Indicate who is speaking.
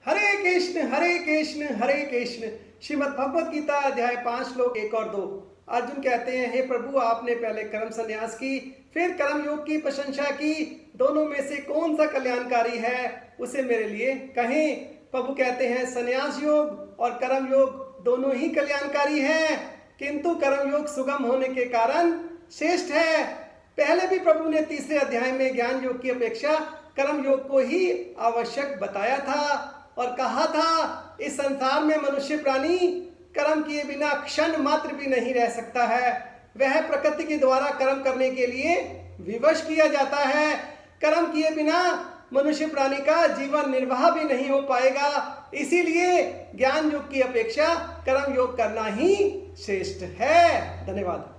Speaker 1: हरे कृष्ण हरे कृष्ण। श्रीमद् भगवद गीता अध्याय 5 श्लोक 1 और 2। अर्जुन कहते हैं, हे प्रभु, आपने पहले कर्म संन्यास की, फिर कर्म योग की प्रशंसा की। दोनों में से कौन सा कल्याणकारी है, उसे मेरे लिए कहें। प्रभु कहते हैं, संन्यास योग और कर्म योग दोनों ही कल्याणकारी हैं, किंतु कर्म योग सुगम होने के कारण श्रेष्ठ है। पहले भी प्रभु ने तीसरे अध्याय में ज्ञान योग की अपेक्षा कर्म योग को ही आवश्यक बताया था और कहा था, इस संसार में मनुष्य प्राणी कर्म किए बिना क्षण मात्र भी नहीं रह सकता है। वह प्रकृति के द्वारा कर्म करने के लिए विवश किया जाता है। कर्म किए बिना मनुष्य प्राणी का जीवन निर्वाह भी नहीं हो पाएगा। इसीलिए ज्ञान योग की अपेक्षा कर्म योग करना ही श्रेष्ठ है। धन्यवाद।